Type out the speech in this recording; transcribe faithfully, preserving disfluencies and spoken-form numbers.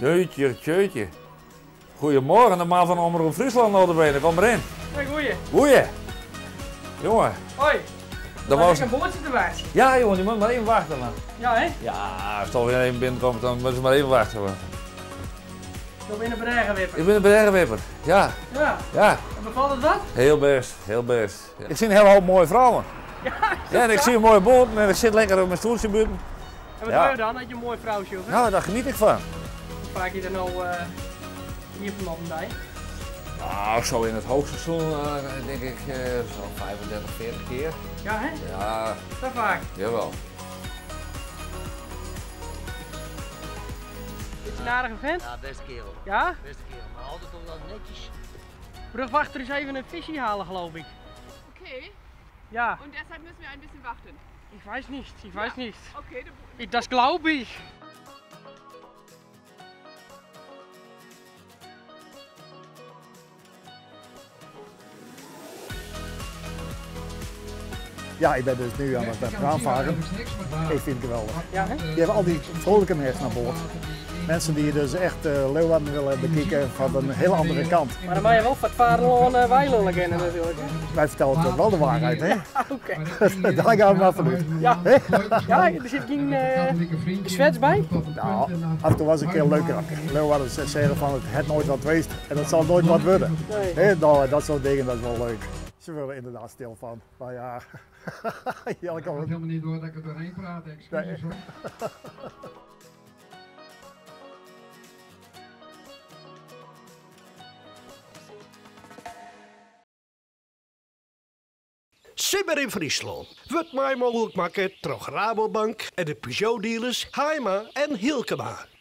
Tjeutje, tjeutje. Goedemorgen, de man van Omroep Friesland al de benen. Kom erin. Hey, goeie. Goeie. Jongen. Hoi. Dat was was... een boordje erbij. Ja jongen, je moet maar even wachten man. Ja hè? Ja, als toch weer even binnenkomt, dan moeten ze maar even wachten. Man. Ik ben een bergenwipper. Ik ben een bergenwipper. Ja. Ja. Ja. En bevalt het wat? Heel best, heel best. Ja. Ik zie een hele hoop mooie vrouwen. Ja, ja en ik zie een mooie boot en ik zit lekker op mijn stoeltje buiten. En wat ja. doe je dan? Had je een mooi vrouwtje of? Nou, daar geniet ik van. Vraag je er nou uh, hier vanochtend bij? Nou, zo in het hoogseizoen uh, denk ik uh, zo'n vijfendertig, veertig keer. Ja hè? Ja. Dat vaak? Jawel. Is je een aardige vent? Ja, beste kerel. Ja? Beste kerel, maar altijd toch wel netjes. Brugwachter is even een visje halen geloof ik. Okay. Ja. Und deshalb müssen wir ein bisschen warten. Ich weiß nicht, ich weiß ja. nicht. Okay. Ich, das glaube ich. Ja, ik ben dus nu aan het kraanvaren. Ik vind het geweldig. Ja, hè? Je hebt al die vrolijke mensen aan boord. Mensen die dus echt uh, Leeuwarden willen bekijken van een heel andere kant. Maar dan mag je wel wat varen en uh, wijlen kennen natuurlijk. Hè? Wij vertellen toch wel de waarheid, hè? Ja, oké. Okay. Daar gaan we maar vanuit. Ja. Ja, er zit geen uh, zwets bij? Nou, af en toe was het een keer leuker. Leeuwarden zeggen van het het nooit wat geweest en het zal nooit wat worden. Nee. He, nou, dat soort dingen, dat is wel leuk. Ze willen inderdaad stil van. Maar ja, ja ik kan het helemaal niet door dat ik er doorheen praat. Excuses hoor. Simmer in Friesland. Wordt mij mogelijk maken door Rabobank en de Peugeot dealers Heima en Hilkema.